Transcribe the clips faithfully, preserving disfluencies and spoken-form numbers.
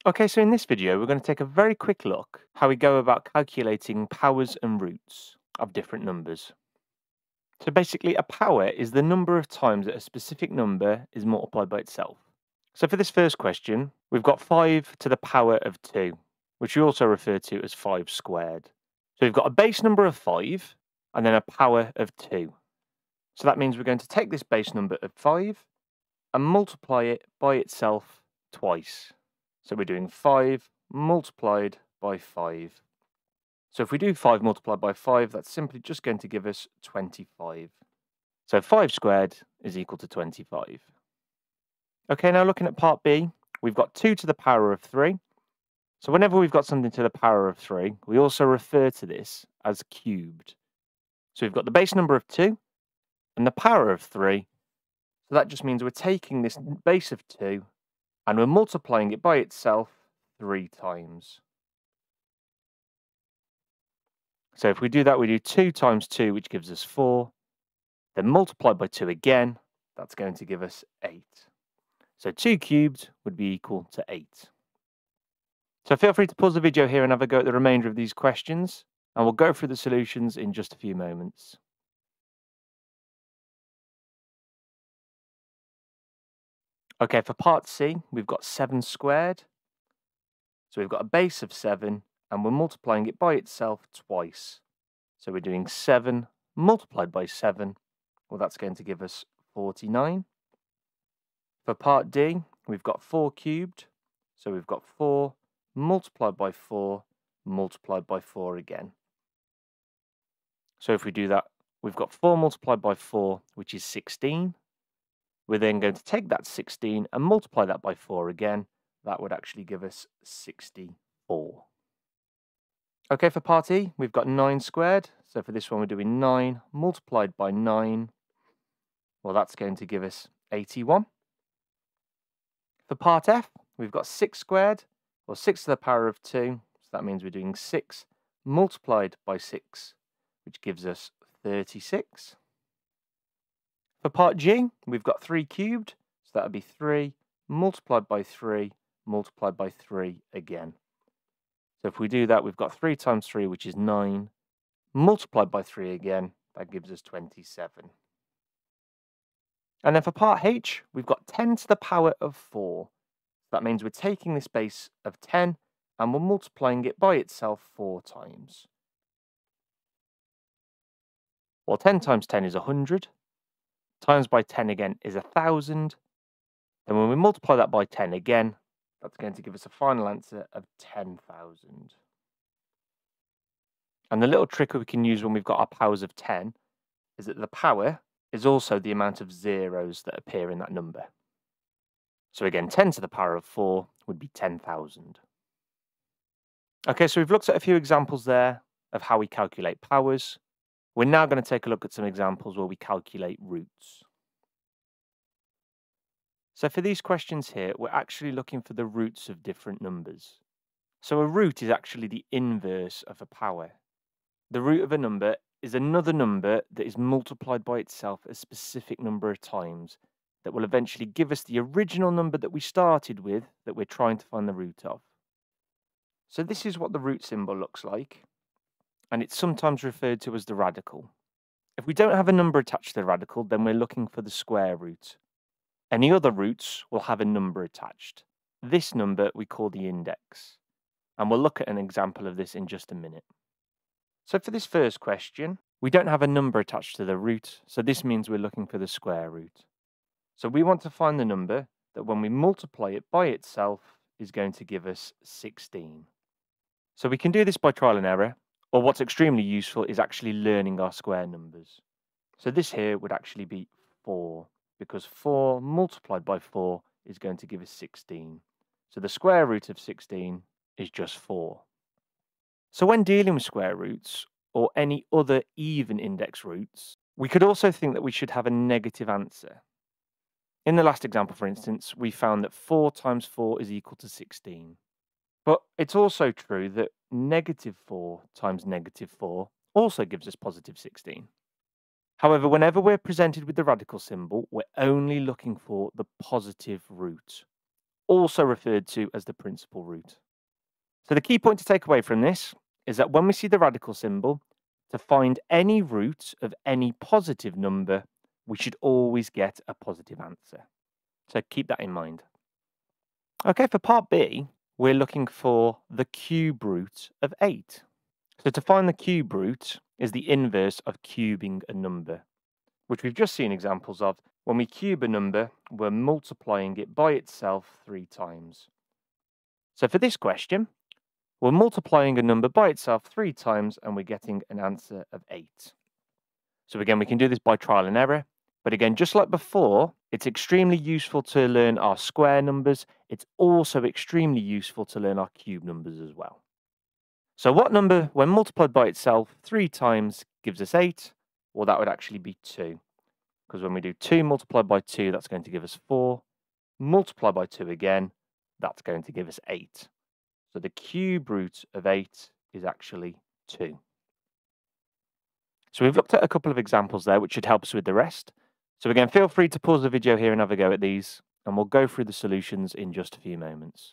Okay, so in this video, we're going to take a very quick look how we go about calculating powers and roots of different numbers. So basically, a power is the number of times that a specific number is multiplied by itself. So for this first question, we've got five to the power of two, which we also refer to as five squared. So we've got a base number of five and then a power of two. So that means we're going to take this base number of five and multiply it by itself twice. So we're doing five multiplied by five. So if we do five multiplied by five, that's simply just going to give us twenty-five. So five squared is equal to twenty-five. Okay, now looking at part B, we've got two to the power of three. So whenever we've got something to the power of three, we also refer to this as cubed. So we've got the base number of two and the power of three. So that just means we're taking this base of two and we're multiplying it by itself three times. So if we do that, we do two times two, which gives us four. Then multiply by two again, that's going to give us eight. So two cubed would be equal to eight. So feel free to pause the video here and have a go at the remainder of these questions, and we'll go through the solutions in just a few moments. Okay, for part C, we've got seven squared. So we've got a base of seven, and we're multiplying it by itself twice. So we're doing seven multiplied by seven. Well, that's going to give us forty-nine. For part D, we've got four cubed. So we've got four multiplied by four multiplied by four again. So if we do that, we've got four multiplied by four, which is sixteen. We're then going to take that sixteen and multiply that by four again. That would actually give us sixty-four. Okay, for part E, we've got nine squared. So for this one, we're doing nine multiplied by nine. Well, that's going to give us eighty-one. For part F, we've got six squared, or six to the power of two. So that means we're doing six multiplied by six, which gives us thirty-six. For part G, we've got three cubed. So that would be three multiplied by three multiplied by three again. So if we do that, we've got three times three, which is nine, multiplied by three again, that gives us twenty-seven. And then for part H, we've got ten to the power of four. That means we're taking this base of ten and we're multiplying it by itself four times. Well, ten times ten is one hundred. Times by ten again is one thousand. Then when we multiply that by ten again, that's going to give us a final answer of ten thousand. And the little trick we can use when we've got our powers of ten is that the power is also the amount of zeros that appear in that number. So again, ten to the power of four would be ten thousand. Okay, so we've looked at a few examples there of how we calculate powers. We're now going to take a look at some examples where we calculate roots. So for these questions here, we're actually looking for the roots of different numbers. So a root is actually the inverse of a power. The root of a number is another number that is multiplied by itself a specific number of times that will eventually give us the original number that we started with that we're trying to find the root of. So this is what the root symbol looks like, and it's sometimes referred to as the radical. If we don't have a number attached to the radical, then we're looking for the square root. Any other roots will have a number attached. This number we call the index, and we'll look at an example of this in just a minute. So for this first question, we don't have a number attached to the root, so this means we're looking for the square root. So we want to find the number that when we multiply it by itself is going to give us sixteen. So we can do this by trial and error, or what's extremely useful is actually learning our square numbers. So this here would actually be four, because four multiplied by four is going to give us sixteen. So the square root of sixteen is just four. So when dealing with square roots, or any other even index roots, we could also think that we should have a negative answer. In the last example, for instance, we found that four times four is equal to sixteen. But it's also true that negative four times negative four also gives us positive sixteen. However, whenever we're presented with the radical symbol, we're only looking for the positive root. also referred to as the principal root. So the key point to take away from this is that when we see the radical symbol, to find any root of any positive number, we should always get a positive answer. So keep that in mind. Okay, for part B, we're looking for the cube root of eight. So to find the cube root is the inverse of cubing a number, which we've just seen examples of. When we cube a number, we're multiplying it by itself three times. So for this question, we're multiplying a number by itself three times and we're getting an answer of eight. So again, we can do this by trial and error. But again, just like before, it's extremely useful to learn our square numbers. It's also extremely useful to learn our cube numbers as well. So what number, when multiplied by itself three times, gives us eight? Well, that would actually be two. Because when we do two multiplied by two, that's going to give us four. Multiply by two again, that's going to give us eight. So the cube root of eight is actually two. So we've looked at a couple of examples there, which should help us with the rest. So again, feel free to pause the video here and have a go at these, and we'll go through the solutions in just a few moments.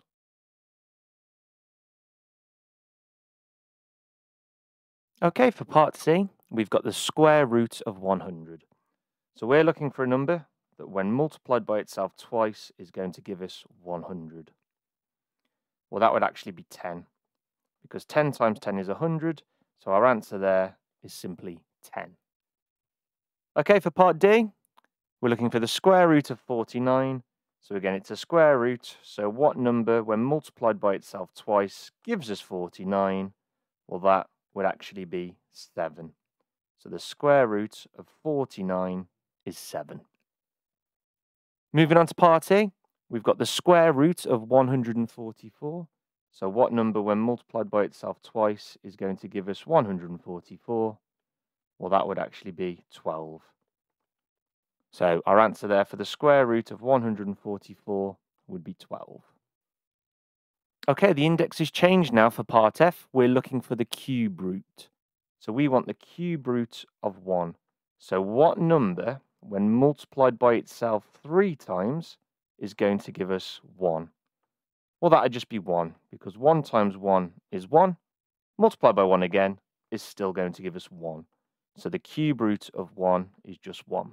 Okay, for part C, we've got the square root of one hundred. So we're looking for a number that when multiplied by itself twice is going to give us one hundred. Well, that would actually be ten, because ten times ten is one hundred, so our answer there is simply ten. Okay, for part D, we're looking for the square root of forty-nine. So again, it's a square root, so what number, when multiplied by itself twice, gives us forty-nine? Well, that would actually be seven. So the square root of forty-nine is seven. Moving on to part E, we've got the square root of one hundred forty-four. So what number, when multiplied by itself twice, is going to give us one hundred forty-four? Well, that would actually be twelve. So our answer there for the square root of one hundred forty-four would be twelve. Okay, the index is changed now for part F. We're looking for the cube root. So we want the cube root of one. So what number, when multiplied by itself three times, is going to give us one? Well, that would just be one, because one times one is one. Multiplied by one again is still going to give us one. So the cube root of one is just one.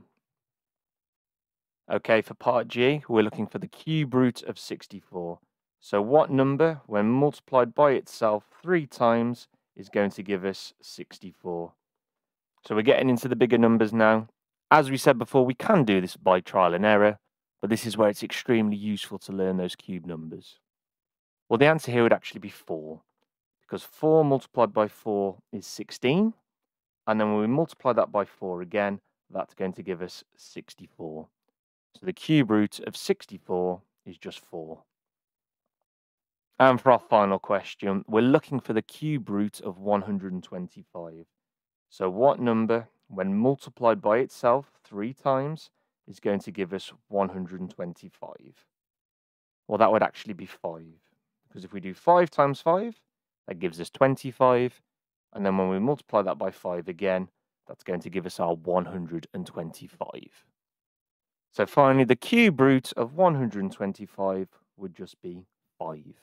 Okay, for part G, we're looking for the cube root of sixty-four. So what number, when multiplied by itself three times, is going to give us sixty-four? So we're getting into the bigger numbers now. As we said before, we can do this by trial and error, but this is where it's extremely useful to learn those cube numbers. Well, the answer here would actually be four, because four multiplied by four is sixteen. And then when we multiply that by four again, that's going to give us sixty-four. So the cube root of sixty-four is just four. And for our final question, we're looking for the cube root of one hundred twenty-five. So what number, when multiplied by itself three times, is going to give us one hundred twenty-five? Well, that would actually be five. Because if we do five times five, that gives us twenty-five. And then when we multiply that by five again, that's going to give us our one hundred twenty-five. So finally, the cube root of one hundred twenty-five would just be five.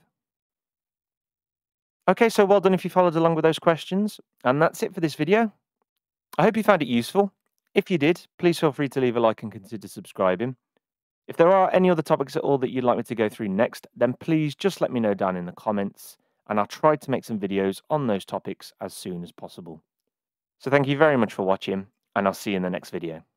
Okay, so well done if you followed along with those questions. And that's it for this video. I hope you found it useful. If you did, please feel free to leave a like and consider subscribing. If there are any other topics at all that you'd like me to go through next, then please just let me know down in the comments, and I'll try to make some videos on those topics as soon as possible. So thank you very much for watching, and I'll see you in the next video.